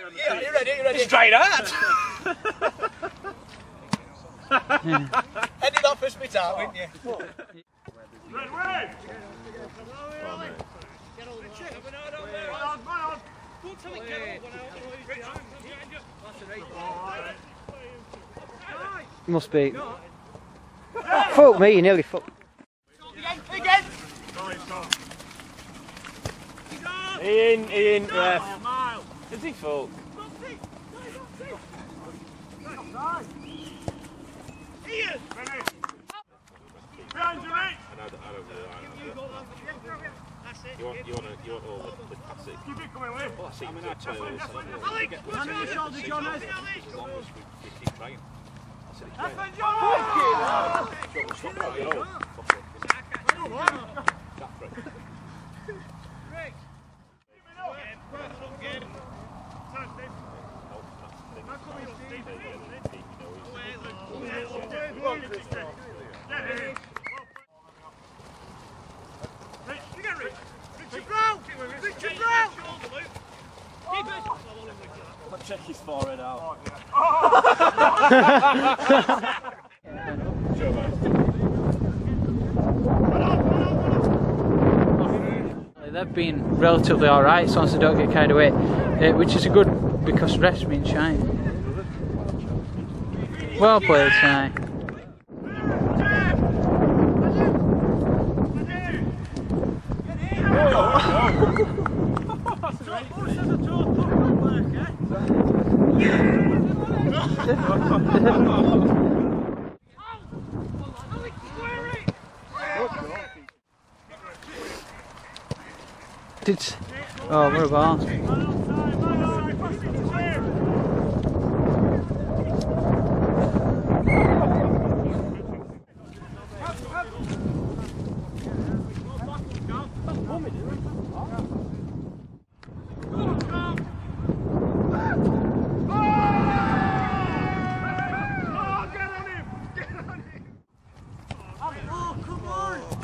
Yeah, you ready? You ready? Straight out! Headed off first bit out, wouldn't you? Red way! Must be. Fuck me, you nearly fucked. Again! Ian, ref. Is he full? Ian! Behind you, mate! You want all the classic. Keep it coming, Lee. Well, I see you too. Alex, hand on your shoulder, Jonas. As long as we keep trying. That's my Jonas! Check his forehead out. They've been relatively alright, as long as they don't get carried away, which is a good because ref's been shine. Well played tonight. Oh, what about? Oh, come on!